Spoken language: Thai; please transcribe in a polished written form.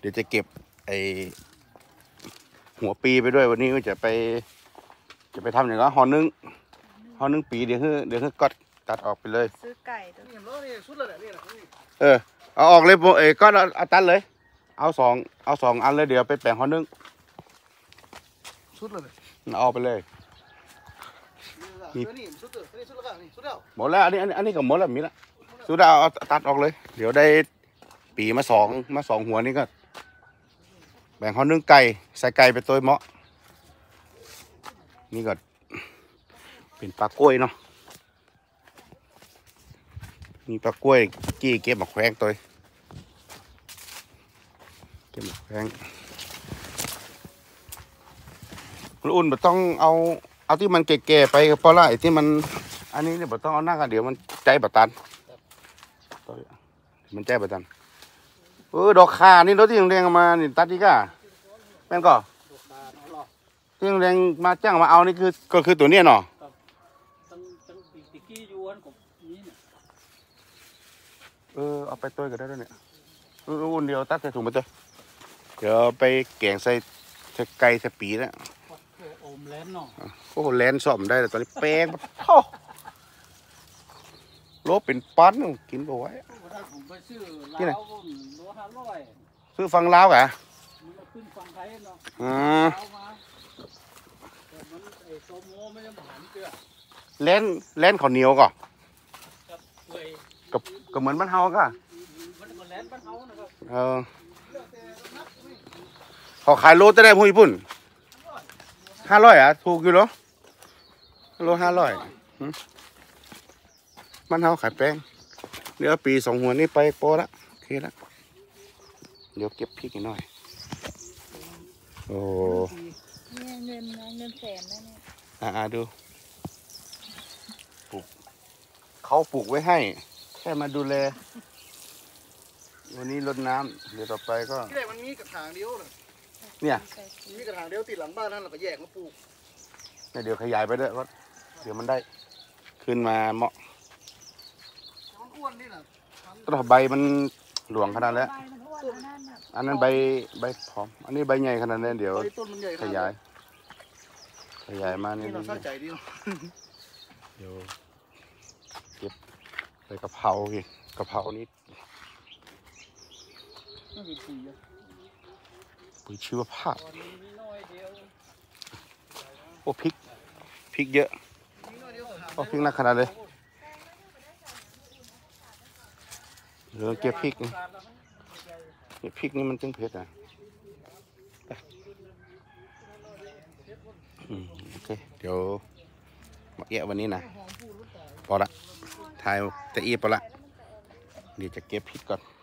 ดี๋ยวจะเก็บไอหัวปีไปด้วยวันนี้ก็จะไปทำอย่างนั้นห่อนึ่งปีเดี๋ยวก็ตัดออกไปเลยซื้อไก่ด้วยเอาออกเลยก็เอาตัดเลยเอาสองอันเลยเดี๋ยวไปแปลงห่อนึ่งชุดเลยเอาออกไปเลยหมดแล้วอันนี้ก็หมดแล้วมีละสุดเอาตัดออกเลยเดี๋ยวได้ปีมาสองหัวนี่ก็แบ่งห่อนึ่งไก่ใส่ไก่ไปตัวเหมาะนี่ก็เป็นปลากล้วยเนาะมีปลากล้วยกี้เก็บมาแขวงตัวเก็บมาแขวงอุ่นไม่ต้องเอาที่มันแก่ๆไปเพราะว่าไอ้ที่มันอันนี้เนี่ยไม่ต้องเอาหน้ากันเดี๋ยวมันใจบัดตันมันใจบัดตันดอกข่านี่รถที่แรงๆมานี่ตัดดีก่ะแม่นก็ที่แรงมาจ้างมาเอานี่ก็คือตัวเนี้ยเนาะเอาไปตัวก็ได้ด้วยเนี่ยรุ่นเดียวตัดใส่ถุงไปตัวเดี๋ยวไปแกงใส่ไก่ใส่ปีแล้วโอ้โหแลนซ่อมได้แต่ตอนนี้แป้งโลเป็นปั้นกินไปไว้ที่ไหนซื้อฟังลาวกะเล่นข้าวเหนียวก่อนกับเหมือนบ้านเฮาก็เขาขายโลจะได้พวกญี่ปุ่น500อ่ะถูกอยู่เหรอโล500บ้านเฮาขายแป้งเดี๋ยวปี2หัวนี่ไปโปรละโอเคละเดี๋ยวเก็บพริกหน่อยโอ้เงินแสนนะเนี่ยดูปลูกเขาปลูกไว้ให้แค่มาดูแลวันนี้รดน้ำเดี๋ยวต่อไปก็ที่ไหนมันมีกระถางเดียวเนี่ยมีกระถางเดียวติดหลังบ้านนั่นเราก็แยกมาปลูกเดี๋ยวขยายไปด้วยเพราะเดี๋ยวมันได้ขึ้นมาเหมาะต้นใบมันหลวงขนาดแล้วอันนั้นใบผอมอันนี้ใบใหญ่ขนาดนี้เดี๋ยวขยายมานี่เราใจดีเดี๋ยวเก็บใบกะเพราอีกกะเพรานี้ปุ๋ยชีวภาพโอ้พริกเยอะโอ้พริกหนักขนาดเลยเดี๋ยวเก็บพริกนี่มันจึงเผ็ดอ่ะโอเคเดี๋ยวมาแยะวันนี้นะพอละถ่ายตะอี้พอละเดี๋ยวจะเก็บพริกก่อน